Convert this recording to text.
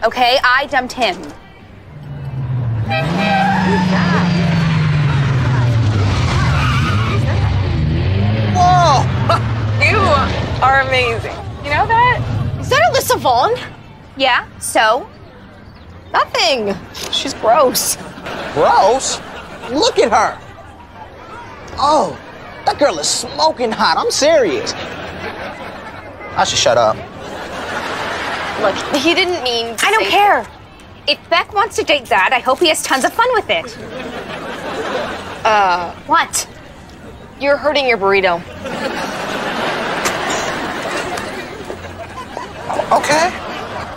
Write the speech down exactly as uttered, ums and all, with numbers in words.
okay? I dumped him. Whoa! You are amazing. You know that? Is that Alyssa Vanghn? Yeah, so? Nothing. She's gross. Gross? Look at her. Oh, that girl is smoking hot. I'm serious. I should shut up. Look, he didn't mean to I don't say care. If Beck wants to date Dad, I hope he has tons of fun with it. Uh, What? you're hurting your burrito. Okay.